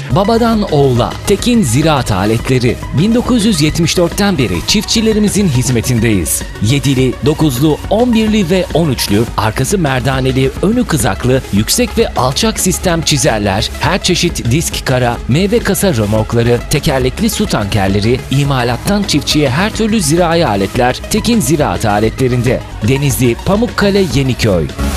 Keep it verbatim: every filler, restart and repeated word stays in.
Babadan oğula Tekin Ziraat Aletleri. bin dokuz yüz yetmiş dörtten beri çiftçilerimizin hizmetindeyiz. yedili, dokuzlu, on birli ve on üçlü, arkası merdaneli, önü kızaklı, yüksek ve alçak sistem çizerler, her çeşit disk kara, meyve kasa römorkları, tekerlekli su tankerleri, imalattan çiftçiye her türlü zirai aletler Tekin Ziraat Aletlerinde. Denizli, Pamukkale, Yeniköy.